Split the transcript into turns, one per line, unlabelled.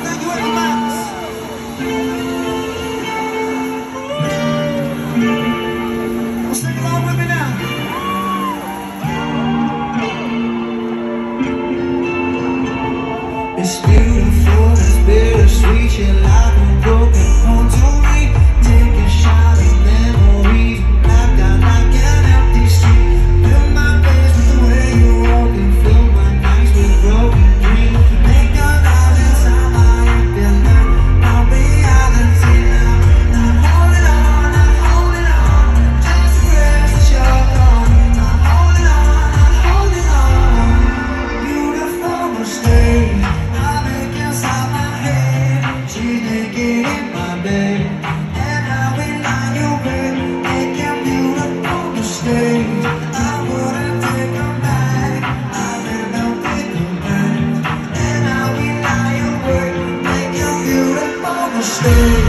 Thank you very much. Well, sing along with me now. It's beautiful, it's bittersweet. Your life will broken home to me. Take a shot of memories. Black out like an empty street. Fill my face with the way you walk and fill my nights with broken dreams. Make a life inside my head feel like our reality now. Not holding on, just to rest that you're gone. Not holding on, beautiful mistake. She's naked in my bed, and I will lie your bed, making beautiful mistakes. I wouldn't take them back, I've been up with them back, and I will lie your bed, making beautiful mistakes.